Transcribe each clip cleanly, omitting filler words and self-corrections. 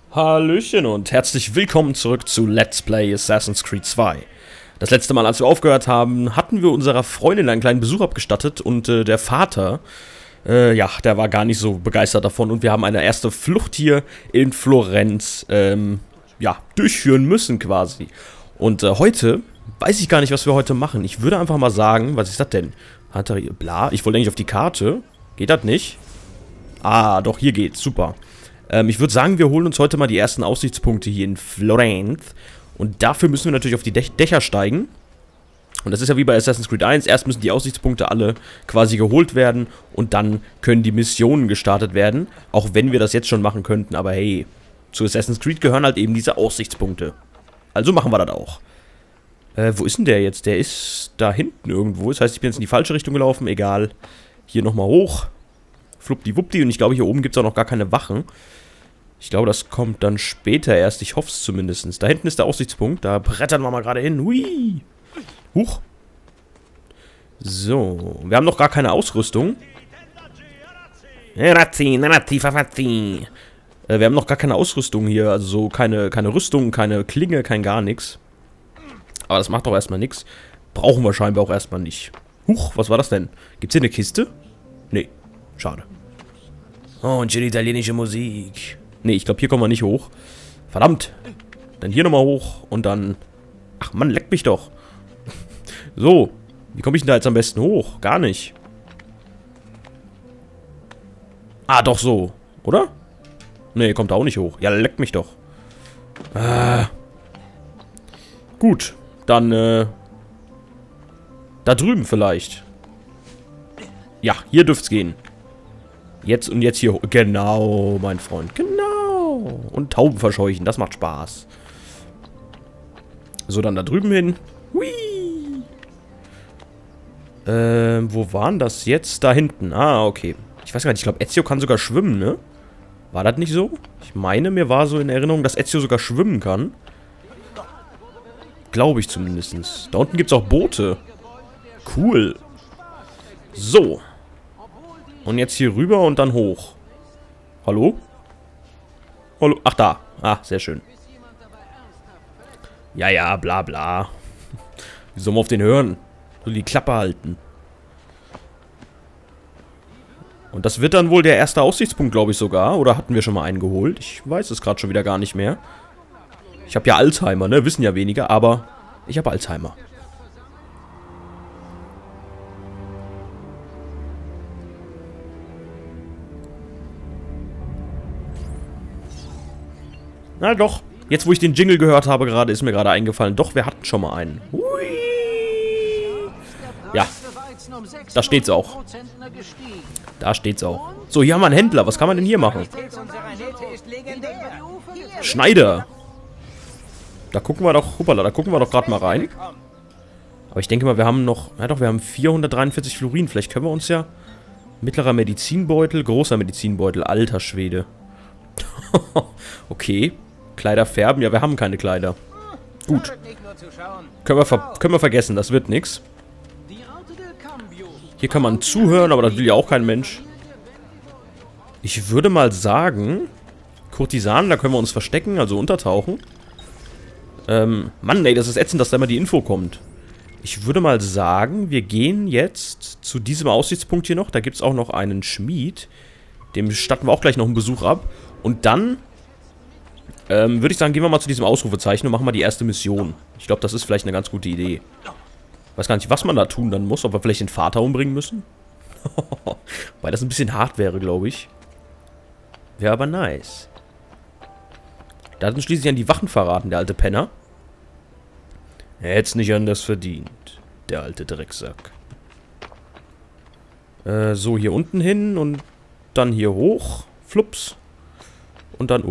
Hallöchen und herzlich willkommen zurück zu Let's Play Assassin's Creed 2. Das letzte Mal, als wir aufgehört haben, hatten wir unserer Freundin einen kleinen Besuch abgestattet und der Vater, ja, der war gar nicht so begeistert davon und wir haben eine erste Flucht hier in Florenz, ja, durchführen müssen quasi. Und heute, weiß ich gar nicht, was wir heute machen. Ich würde einfach mal sagen, was ist das denn? Hat er hier, bla, ich wollte eigentlich auf die Karte. Geht das nicht? Ah, doch, hier geht's, super. Ich würde sagen, wir holen uns heute mal die ersten Aussichtspunkte hier in Florenz. Und dafür müssen wir natürlich auf die Dächer steigen. Und das ist ja wie bei Assassin's Creed 1. Erst müssen die Aussichtspunkte alle quasi geholt werden. Und dann können die Missionen gestartet werden. Auch wenn wir das jetzt schon machen könnten. Aber hey, zu Assassin's Creed gehören halt eben diese Aussichtspunkte. Also machen wir das auch. Wo ist denn der jetzt? Der ist da hinten irgendwo. Das heißt, ich bin jetzt in die falsche Richtung gelaufen. Egal. Hier nochmal hoch. Fluppdiwuppdi. Und ich glaube, hier oben gibt es auch noch gar keine Wachen. Ich glaube, das kommt dann später erst. Ich hoffe es zumindest. Da hinten ist der Aussichtspunkt. Da brettern wir mal gerade hin. Hui. Huch. So. Wir haben noch gar keine Ausrüstung. Wir haben noch gar keine Ausrüstung hier. Also so keine Rüstung, keine Klinge, kein gar nichts. Aber das macht doch erstmal nichts. Brauchen wir scheinbar auch erstmal nicht. Huch, was war das denn? Gibt's hier eine Kiste? Nee. Schade. Oh, und schöne italienische Musik. Nee, ich glaube, hier kommen wir nicht hoch. Verdammt. Dann hier nochmal hoch und dann... Ach Mann, leck mich doch. So. Wie komme ich denn da jetzt am besten hoch? Gar nicht. Ah, doch so. Oder? Nee, kommt da auch nicht hoch. Ja, leck mich doch. Gut. Dann, da drüben vielleicht. Ja, hier dürft's gehen. Jetzt und jetzt hier hoch. Genau, mein Freund. Genau. Und Tauben verscheuchen. Das macht Spaß. So, dann da drüben hin. Hui. Wo waren das jetzt? Da hinten. Ah, okay. Ich weiß gar nicht. Ich glaube, Ezio kann sogar schwimmen, ne? War das nicht so? Ich meine, mir war so in Erinnerung, dass Ezio sogar schwimmen kann. Glaube ich zumindest. Da unten gibt es auch Boote. Cool. So. Und jetzt hier rüber und dann hoch. Hallo? Hallo? Ach, da. Ah, sehr schön. Ja, ja, bla bla. Wie soll man auf den hören? Soll die Klappe halten. Und das wird dann wohl der erste Aussichtspunkt, glaube ich sogar. Oder hatten wir schon mal einen geholt? Ich weiß es gerade schon wieder gar nicht mehr. Ich habe ja Alzheimer, ne? Wissen ja weniger, aber ich habe Alzheimer. Na doch, jetzt wo ich den Jingle gehört habe gerade, ist mir gerade eingefallen. Doch, wir hatten schon mal einen. Hui. Ja, da steht's auch. Da steht's auch. So, hier haben wir einen Händler. Was kann man denn hier machen? Schneider. Da gucken wir doch, hoppala, da gucken wir doch gerade mal rein. Aber ich denke mal, wir haben noch, ja doch, wir haben 443 Florin. Vielleicht können wir uns ja, mittlerer Medizinbeutel, großer Medizinbeutel, alter Schwede. Okay, Kleider färben, ja, wir haben keine Kleider. Gut. Können wir vergessen, das wird nix. Hier kann man zuhören, aber das will ja auch kein Mensch. Ich würde mal sagen, Kurtisanen, da können wir uns verstecken, also untertauchen. Mann, ey, das ist ätzend, dass da immer die Info kommt. Ich würde mal sagen, wir gehen jetzt zu diesem Aussichtspunkt hier noch. Da gibt es auch noch einen Schmied. Dem statten wir auch gleich noch einen Besuch ab. Und dann, würde ich sagen, gehen wir mal zu diesem Ausrufezeichen und machen mal die erste Mission. Ich glaube, das ist vielleicht eine ganz gute Idee. Weiß gar nicht, was man da tun dann muss. Ob wir vielleicht den Vater umbringen müssen? Weil das ein bisschen hart wäre, glaube ich. Wäre aber nice. Der hat uns schließlich an die Wachen verraten, der alte Penner. Er hätte es nicht anders verdient, der alte Drecksack. So, hier unten hin und dann hier hoch. Flups. Und dann,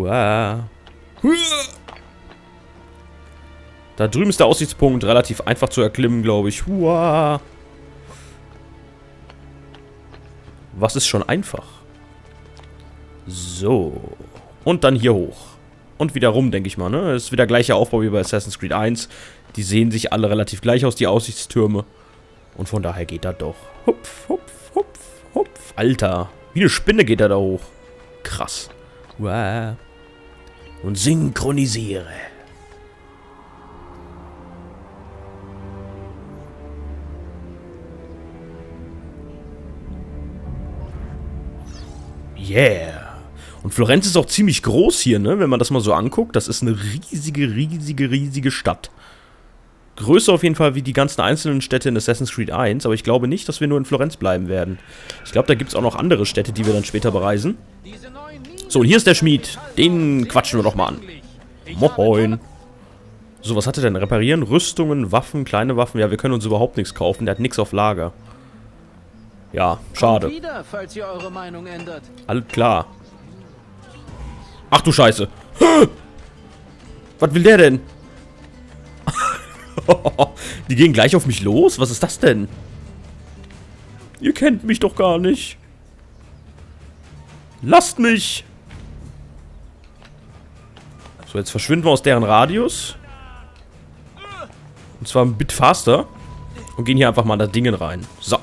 Da drüben ist der Aussichtspunkt, relativ einfach zu erklimmen, glaube ich. Was ist schon einfach? So. Und dann hier hoch. Und wieder rum, denke ich mal, ne? Das ist wieder gleicher Aufbau wie bei Assassin's Creed 1. Die sehen sich alle relativ gleich aus, die Aussichtstürme. Und von daher geht das doch. Hupf, hupf, hupf, hupf. Alter, wie eine Spinne geht er da hoch. Krass. und synchronisiere. Yeah. Und Florenz ist auch ziemlich groß hier, ne? Wenn man das mal so anguckt. Das ist eine riesige Stadt. Größer auf jeden Fall wie die ganzen einzelnen Städte in Assassin's Creed 1. Aber ich glaube nicht, dass wir nur in Florenz bleiben werden. Ich glaube, da gibt es auch noch andere Städte, die wir dann später bereisen. So, und hier ist der Schmied. Den quatschen wir doch mal an. Moin. So, was hat er denn? Reparieren, Rüstungen, Waffen, kleine Waffen. Ja, wir können uns überhaupt nichts kaufen. Der hat nichts auf Lager. Ja, schade. Wieder, falls ihr eure Meinung ändert. Alles klar. Ach du Scheiße. Was will der denn? Die gehen gleich auf mich los? Was ist das denn? Ihr kennt mich doch gar nicht. Lasst mich. So, jetzt verschwinden wir aus deren Radius. Und zwar ein Bit faster. Und gehen hier einfach mal in das Ding rein. So.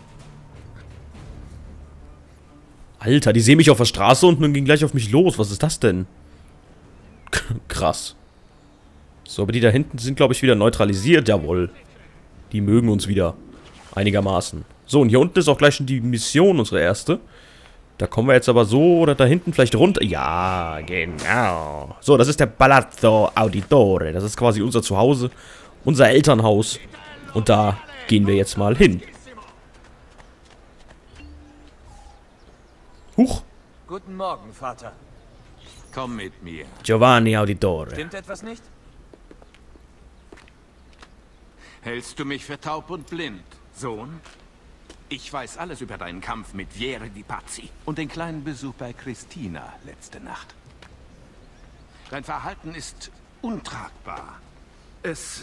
Alter, die sehen mich auf der Straße unten und gehen gleich auf mich los. Was ist das denn? Krass. So, aber die da hinten sind, glaube ich, wieder neutralisiert. Jawohl. Die mögen uns wieder. Einigermaßen. So, und hier unten ist auch gleich schon die Mission, unsere erste. Da kommen wir jetzt aber so oder da hinten vielleicht runter. Ja, genau. So, das ist der Palazzo Auditore. Das ist quasi unser Zuhause. Unser Elternhaus. Und da gehen wir jetzt mal hin. Huch. Guten Morgen, Vater. Komm mit mir. Giovanni Auditore. Stimmt etwas nicht? Hältst du mich für taub und blind, Sohn? Ich weiß alles über deinen Kampf mit Vieri di Pazzi und den kleinen Besuch bei Christina letzte Nacht. Dein Verhalten ist untragbar. Es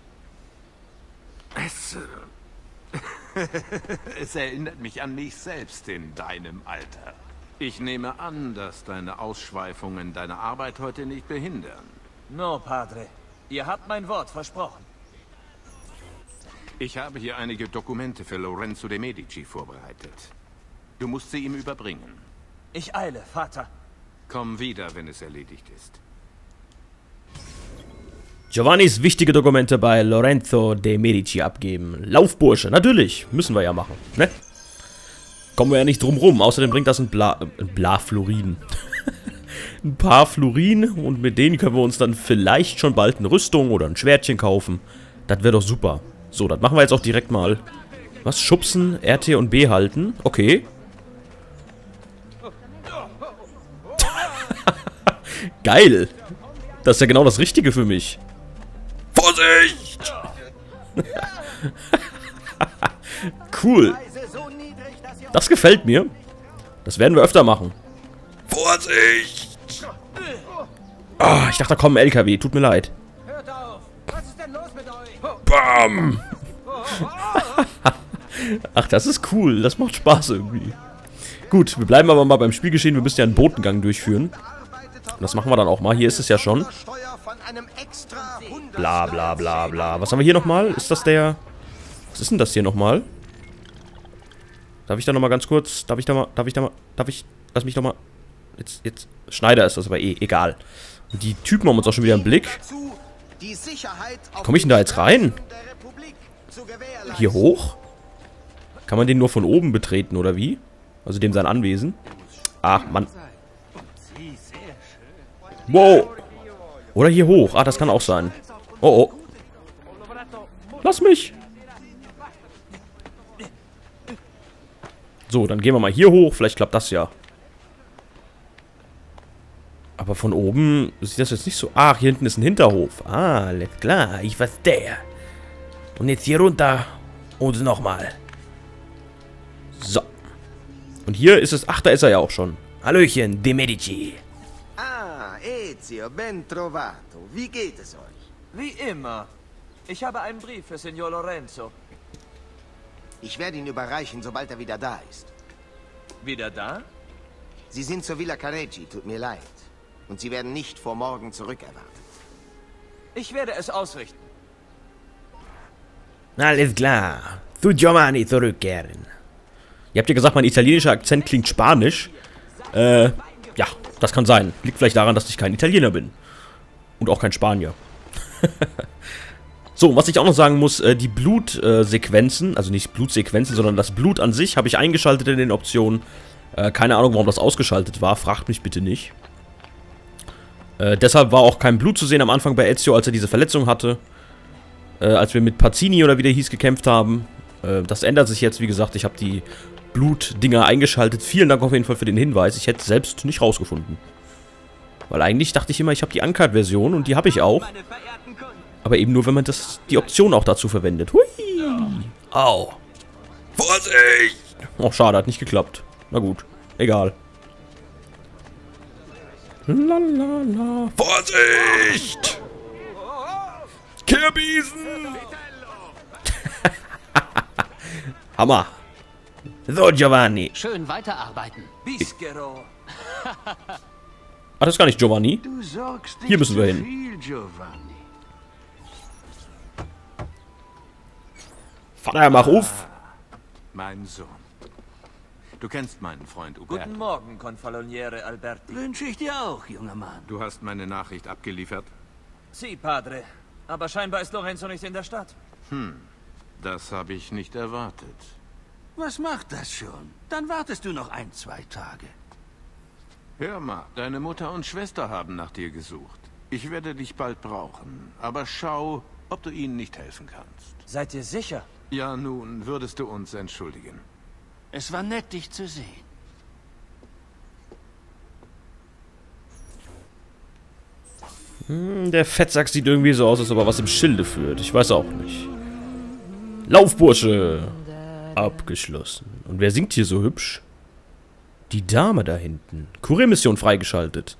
erinnert mich an mich selbst in deinem Alter. Ich nehme an, dass deine Ausschweifungen deine Arbeit heute nicht behindern. No, Padre. Ihr habt mein Wort versprochen. Ich habe hier einige Dokumente für Lorenzo de Medici vorbereitet. Du musst sie ihm überbringen. Ich eile, Vater. Komm wieder, wenn es erledigt ist. Giovannis wichtige Dokumente bei Lorenzo de Medici abgeben. Laufbursche, natürlich. Müssen wir ja machen, ne? Kommen wir ja nicht drum rum. Außerdem bringt das ein Florin. Ein paar Florin und mit denen können wir uns dann vielleicht schon bald eine Rüstung oder ein Schwertchen kaufen. Das wäre doch super. So, das machen wir jetzt auch direkt mal. Was? Schubsen, RT und B halten. Okay. Geil. Das ist ja genau das Richtige für mich. Vorsicht! Cool. Das gefällt mir. Das werden wir öfter machen. Vorsicht! Ah, ich dachte, da kommt ein LKW. Tut mir leid. Hört auf! Was ist denn los mit euch? Bam! Ach, das ist cool. Das macht Spaß irgendwie. Gut, wir bleiben aber mal beim Spielgeschehen. Wir müssen ja einen Botengang durchführen. Und das machen wir dann auch mal. Hier ist es ja schon. Bla bla bla bla. Was haben wir hier nochmal? Ist das der... Was ist denn das hier nochmal? Darf ich da nochmal ganz kurz... Darf ich... Lass mich doch mal... Jetzt... Schneider ist das aber eh... Egal. Und die Typen haben uns auch schon wieder im Blick. Komme ich denn da jetzt rein? Hier hoch? Kann man den nur von oben betreten, oder wie? Also dem sein Anwesen? Ach, Mann. Wow. Oder hier hoch. Ah, das kann auch sein. Oh, oh. Lass mich. So, dann gehen wir mal hier hoch. Vielleicht klappt das ja. Aber von oben sieht das jetzt nicht so... Ach, hier hinten ist ein Hinterhof. Ah, alles klar. Ich verstehe. Und jetzt hier runter. Und nochmal. So. Und hier ist es... Ach, da ist er ja auch schon. Hallöchen, De Medici. Ah, Ezio, ben trovato. Wie geht es euch? Wie immer. Ich habe einen Brief für Signor Lorenzo. Ich werde ihn überreichen, sobald er wieder da ist. Wieder da? Sie sind zur Villa Careggi, tut mir leid. Und Sie werden nicht vor morgen zurückerwartet. Ich werde es ausrichten. Alles klar. Zu Giovanni zurückkehren. Ihr habt ja gesagt, mein italienischer Akzent klingt spanisch. Ja. Das kann sein. Liegt vielleicht daran, dass ich kein Italiener bin. Und auch kein Spanier. So, was ich auch noch sagen muss, die Blutsequenzen, also nicht Blutsequenzen, sondern das Blut an sich habe ich eingeschaltet in den Optionen. Keine Ahnung, warum das ausgeschaltet war, fragt mich bitte nicht. Deshalb war auch kein Blut zu sehen am Anfang bei Ezio, als er diese Verletzung hatte. Als wir mit Pazzini oder wie der hieß gekämpft haben. Das ändert sich jetzt, wie gesagt, ich habe die Blutdinger eingeschaltet. Vielen Dank auf jeden Fall für den Hinweis, ich hätte es selbst nicht rausgefunden. Weil eigentlich dachte ich immer, ich habe die Uncut-Version und die habe ich auch. Aber eben nur, wenn man die Option auch dazu verwendet. Hui! Au! Vorsicht! Oh, schade, hat nicht geklappt. Na gut, egal. Lalala. Vorsicht! Kirbiesen! Hammer! So, Giovanni. Schön weiterarbeiten. Bischero. Ah, das ist gar nicht Giovanni. Du sorgst Hier müssen wir zu hin. Viel, Giovanni. Vater, mach auf! Mein Sohn. Du kennst meinen Freund Uberto. Guten Morgen, Confaloniere Alberti. Wünsche ich dir auch, junger Mann. Du hast meine Nachricht abgeliefert? Sie, Padre. Aber scheinbar ist Lorenzo nicht in der Stadt. Das habe ich nicht erwartet. Was macht das schon? Dann wartest du noch 1, 2 Tage. Hör mal, deine Mutter und Schwester haben nach dir gesucht. Ich werde dich bald brauchen, aber schau, ob du ihnen nicht helfen kannst. Seid ihr sicher? Ja, nun, würdest du uns entschuldigen. Es war nett, dich zu sehen. Der Fettsack sieht irgendwie so aus, als ob er was im Schilde führt. Ich weiß auch nicht. Laufbursche! Abgeschlossen. Und wer singt hier so hübsch? Die Dame da hinten. Kuriermission freigeschaltet.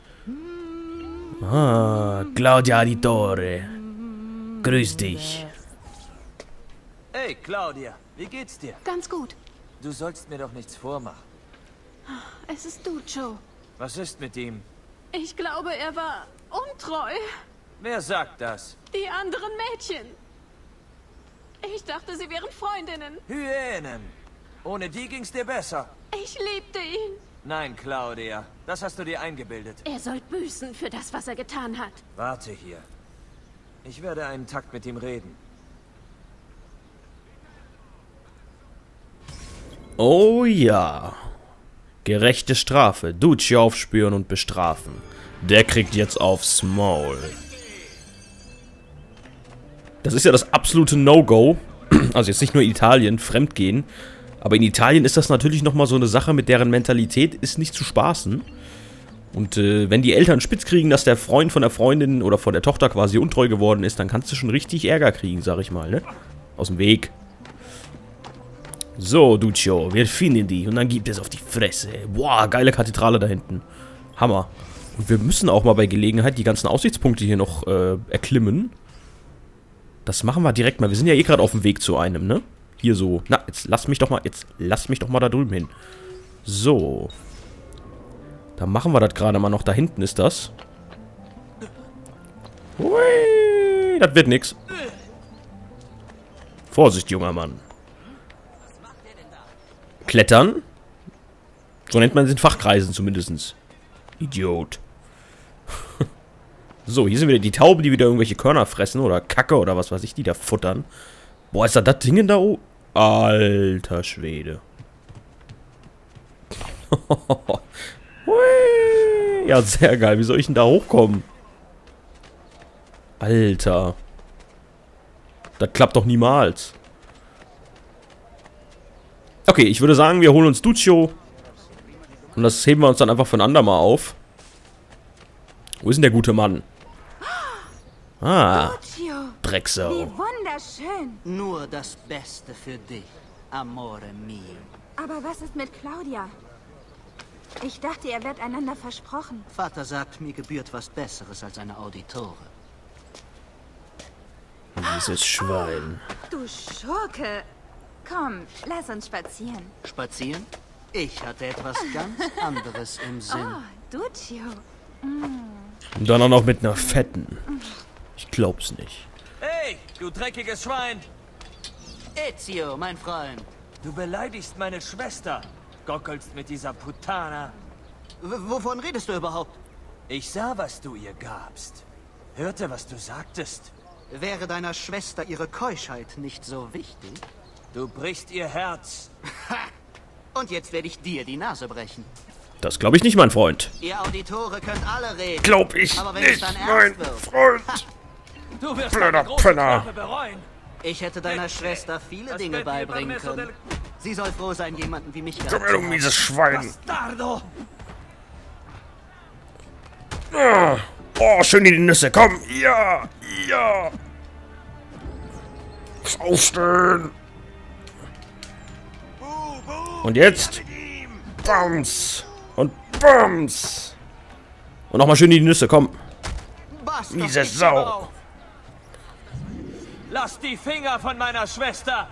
Ah, Claudia Auditore. Grüß dich. Hey, Claudia. Wie geht's dir? Ganz gut. Du sollst mir doch nichts vormachen. Es ist Duccio. Was ist mit ihm? Ich glaube, er war untreu. Wer sagt das? Die anderen Mädchen. Ich dachte, sie wären Freundinnen. Hyänen. Ohne die ging's dir besser. Ich liebte ihn. Nein, Claudia. Das hast du dir eingebildet. Er soll büßen für das, was er getan hat. Warte hier. Ich werde einen Takt mit ihm reden. Oh ja. Gerechte Strafe. Duccio aufspüren und bestrafen. Der kriegt jetzt aufs Maul. Das ist ja das absolute No-Go. Also jetzt nicht nur Italien, Fremdgehen. Aber in Italien ist das natürlich nochmal so eine Sache, mit deren Mentalität ist nicht zu spaßen. Und wenn die Eltern spitz kriegen, dass der Freund von der Freundin oder von der Tochter quasi untreu geworden ist, dann kannst du schon richtig Ärger kriegen, sag ich mal, ne? Aus dem Weg. So, Duccio, wir finden die und dann gibt es auf die Fresse. Boah, geile Kathedrale da hinten. Hammer. Und wir müssen auch mal bei Gelegenheit die ganzen Aussichtspunkte hier noch erklimmen. Das machen wir direkt mal. Wir sind ja eh gerade auf dem Weg zu einem, ne? Hier so. Na, jetzt lass mich doch mal da drüben hin. So. Da machen wir das gerade mal noch. Da hinten ist das. Hui, das wird nix. Vorsicht, junger Mann. Klettern? So nennt man es in Fachkreisen zumindest. Idiot. So, hier sind wieder die Tauben, die wieder irgendwelche Körner fressen oder Kacke oder was weiß ich, die da futtern. Boah, ist das Ding da oben? Alter Schwede. Ja, sehr geil. Wie soll ich denn da hochkommen? Alter. Das klappt doch niemals. Okay, ich würde sagen, wir holen uns Duccio. Und das heben wir uns dann einfach für ein andermal auf. Wo ist denn der gute Mann? Ah, Duccio, Drecksau. wie wunderschön. Nur das Beste für dich, Amore mio. Aber was ist mit Claudia? Ich dachte, ihr werdet einander versprochen. Vater sagt, mir gebührt was Besseres als eine Auditore. Dieses Schwein. Du Schurke. Komm, lass uns spazieren. Spazieren? Ich hatte etwas ganz anderes im Sinn. Oh, Duccio. Und dann auch noch mit einer fetten. Ich glaub's nicht. Hey, du dreckiges Schwein! Ezio, mein Freund. Du beleidigst meine Schwester. Gockelst mit dieser Putana. Wovon redest du überhaupt? Ich sah, was du ihr gabst. Hörte, was du sagtest. Wäre deiner Schwester ihre Keuschheit nicht so wichtig? Du brichst ihr Herz. Und jetzt werde ich dir die Nase brechen. Das glaube ich nicht, mein Freund. Ihr Auditore könnt alle reden. Glaub ich Aber wenn nicht, es dann mein ernst wird, Freund. Du wirst Blöder deine große Penner. Strafe bereuen. ich hätte deiner Schwester viele Dinge beibringen können. Sie soll froh sein, jemanden wie mich gehabt Komm her, zu du haben. mieses Schwein. Bastardo! Oh, schön in die Nüsse. Komm. Ja. Ja. Aufstehen. Und jetzt. Bams. Und Bams. Und nochmal schön in die Nüsse. Komm. Basta, Miese ich Sau. gebe auf. Lass die Finger von meiner Schwester!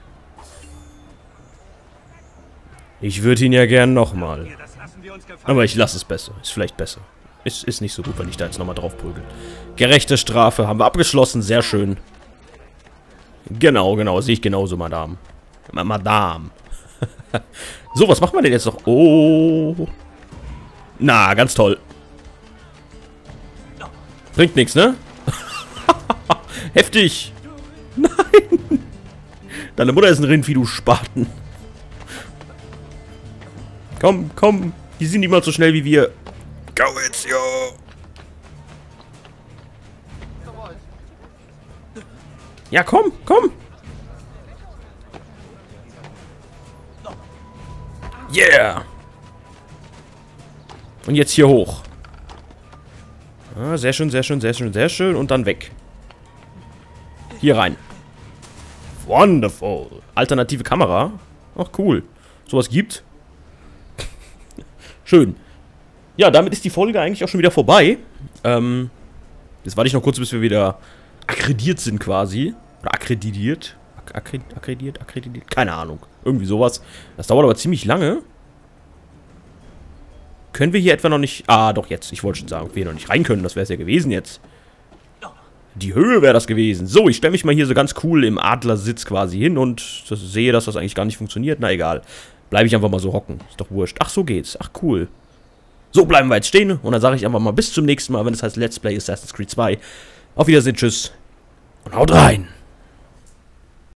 Ich würde ihn ja gern nochmal. Aber ich lasse es besser. Ist vielleicht besser. Ist nicht so gut, wenn ich da jetzt nochmal drauf prügel. Gerechte Strafe haben wir abgeschlossen. Sehr schön. Genau, genau. Sehe ich genauso, Madame. Madame. So, was macht man denn jetzt noch? Oh. Na, ganz toll. Bringt nichts, ne? Heftig. Nein. Deine Mutter ist ein Rindvieh, du Spaten. Komm, komm. Die sind niemals so schnell wie wir. Gaurizio. Ja, komm, komm. Yeah. Und jetzt hier hoch. Ah, sehr schön, sehr schön, sehr schön, sehr schön. Und dann weg. Hier rein. Wonderful. Alternative Kamera. Ach, cool. Sowas gibt. Schön. Ja, damit ist die Folge eigentlich auch schon wieder vorbei. Jetzt warte ich noch kurz, bis wir wieder akkreditiert sind quasi. Oder akkreditiert. Akkreditiert. Keine Ahnung. Irgendwie sowas. Das dauert aber ziemlich lange. Können wir hier etwa noch nicht... Ah, doch jetzt. Ich wollte schon sagen, ob wir hier noch nicht rein können. Das wäre es ja gewesen jetzt. Die Höhe wäre das gewesen. So, ich stelle mich mal hier so ganz cool im Adlersitz quasi hin und sehe, dass das eigentlich gar nicht funktioniert. Na egal. Bleibe ich einfach mal so hocken. Ist doch wurscht. Ach, so geht's. Ach, cool. So, bleiben wir jetzt stehen. Und dann sage ich einfach mal bis zum nächsten Mal, wenn es heißt Let's Play Assassin's Creed 2. Auf Wiedersehen, tschüss. Und haut rein.